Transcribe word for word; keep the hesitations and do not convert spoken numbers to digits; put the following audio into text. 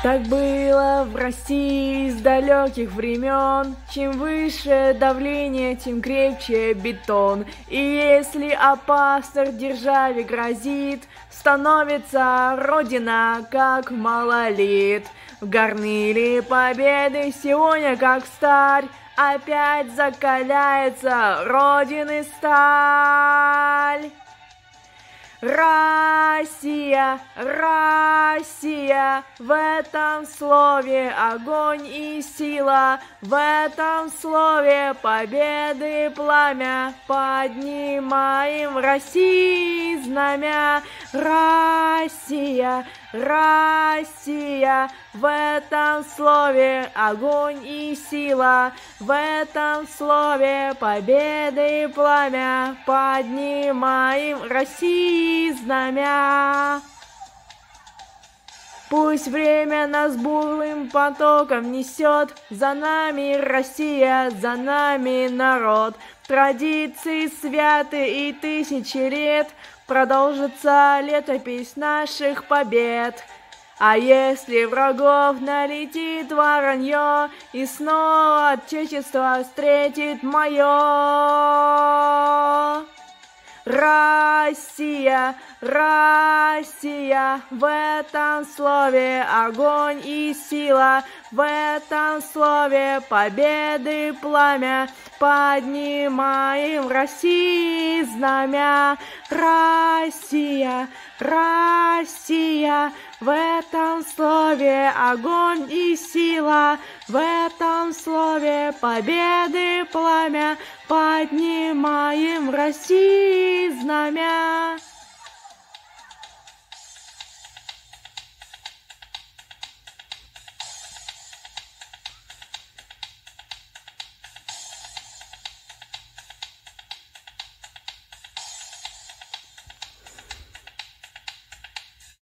Так было в России с далеких времен. Чем выше давление, тем крепче бетон. И если опасность державе грозит, становится Родина как малолет. В горниле победы сегодня как старь, опять закаляется Родины сталь. Россия, Россия, в этом слове огонь и сила, в этом слове победы пламя, поднимаем в России знамя. Россия, Россия, в этом слове огонь и сила, в этом слове победы пламя, поднимаем в России знамя. Пусть время нас бурным потоком несет, за нами Россия, за нами народ. Традиции святы и тысячи лет, продолжится летопись наших побед. А если врагов налетит воронье, и снова отечество встретит мое. Россия, Россия, в этом слове огонь и сила, в этом слове победы пламя, поднимаем в России знамя. Россия, Россия, в этом слове огонь и сила, в этом слове победы пламя, поднимаем в России знамя.